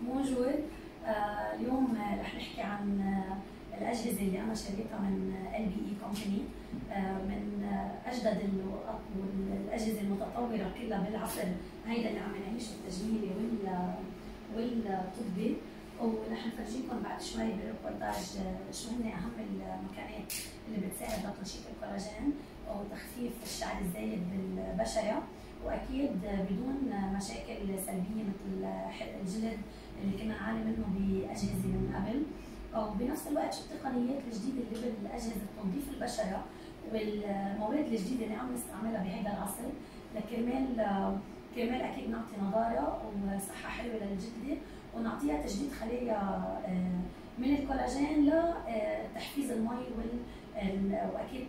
بونجور. اليوم رح نحكي عن الأجهزة اللي أنا شريتها من LBE كومباني، من أجدد والأجهزة المتطورة كلها بالعصر هيدا اللي عم نعيشه التجميلي والطبي. ورح نفرجيكم بعد شوي بالريبورتاج شو هن أهم المكانات اللي بتساعد لتنشيط الكولاجين وتخفيف الشعر الزايد بالبشرة، واكيد بدون مشاكل سلبيه مثل حرق الجلد اللي كنا نعاني منه باجهزه من قبل. وبنفس الوقت شو التقنيات الجديده اللي بالاجهزه تنظيف البشره والمواد الجديده اللي عم نستعملها بهذا العصر كرمال اكيد نعطي نضاره وصحه حلوه للجلده ونعطيها تجديد خلايا من الكولاجين لتحفيز المي واكيد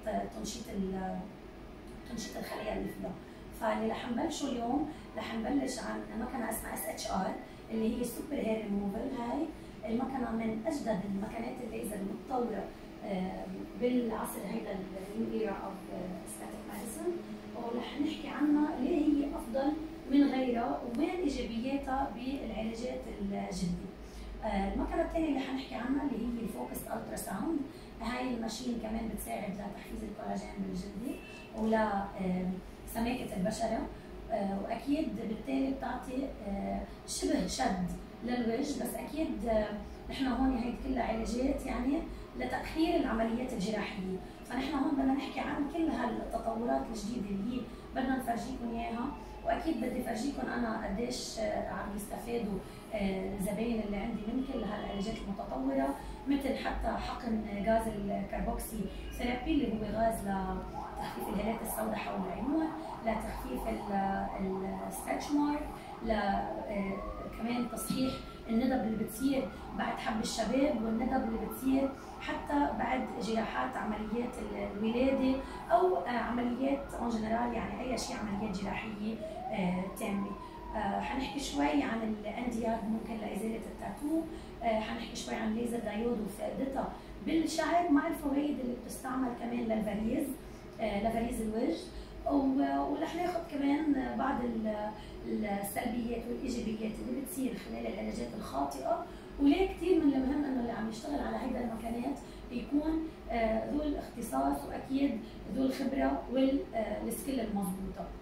تنشيط الخلايا اللي فيها. فاللي رح نبلشه اليوم رح نبلش عن مكنه اسمها SHR اللي هي سوبر هير ريموفر. هاي المكنه من اجدد المكنات الليزر المتطوره بالعصر هيدا النيو ايرا اوف استاتيك ميديسن، ورح نحكي عنها ليه هي افضل من غيرها ووين ايجابياتها بالعلاجات الجلديه. المكنه الثانيه اللي حنحكي عنها اللي هي الفوكس الترا ساوند. هاي الماشين كمان بتساعد لتحفيز الكولاجين بالجلد ولا سماكه البشره، واكيد بالتالي بتعطي شبه شد للوجه، بس اكيد نحن هون هي كلها علاجات يعني لتاخير العمليات الجراحيه، فنحن هون بدنا نحكي عن كل هالتطورات الجديده اللي هي بدنا نفرجيكم اياها، واكيد بدي افرجيكم انا قديش عم يستفادوا الزباين اللي عندي من كل هالعلاجات المتطوره، مثل حتى حقن غاز الكربوكسي ثيرابي اللي هو غاز لتخفيف الهالات السوداء حول العيون، لتخفيف الستريتش مارك، كمان تصحيح الندب اللي بتصير بعد حب الشباب والندب اللي بتصير حتى بعد جراحات عمليات الولاده او عمليات اون جنرال، يعني اي شيء عمليات جراحيه تامه. حنحكي شوي عن الاندياد ممكن لازاله التاتو، حنحكي شوي عن ليزر دايود وفائدتها بالشعر مع الفوائد اللي بتستعمل كمان لفريز الوجه، ورح ناخذ كمان بعض السلبيات والايجابيات اللي بتصير خلال العلاجات الخاطئه، وليه كثير من المهم انه اللي عم يشتغل على هيدا المكانات يكون ذو الاختصاص واكيد ذو الخبره والسكيل المضبوطه.